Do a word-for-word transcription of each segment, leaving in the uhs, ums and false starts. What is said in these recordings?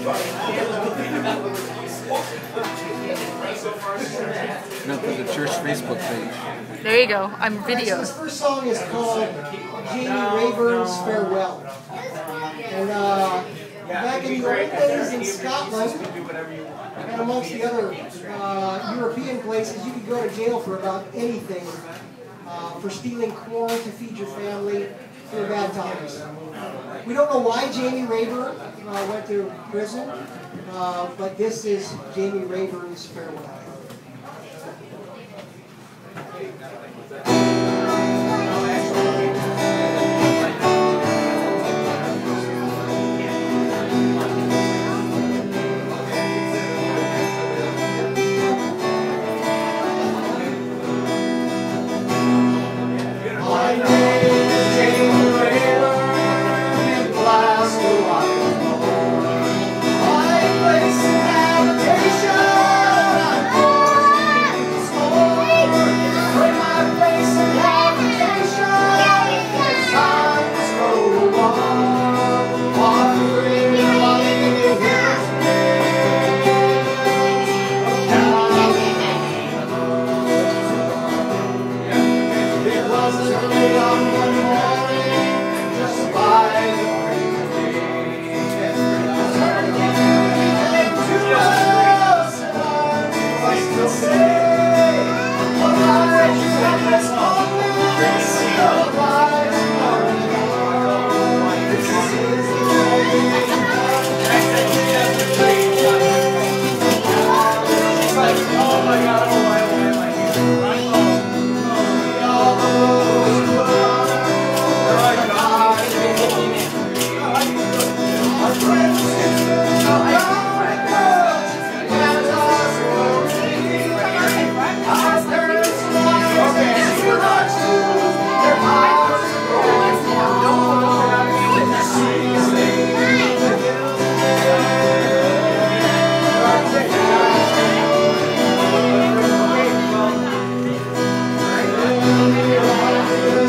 No, for the church Facebook page. There you go. I'm video. This first song is called Jamie Raeburn's Farewell. And uh, back in the old days in Scotland, and amongst the other uh, European places, you could go to jail for about anything. Uh, for stealing corn to feed your family through bad times. We don't know why Jamie Raeburn uh, went to prison, uh, but this is Jamie Raeburn's Farewell.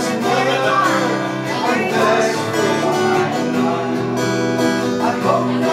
Oh,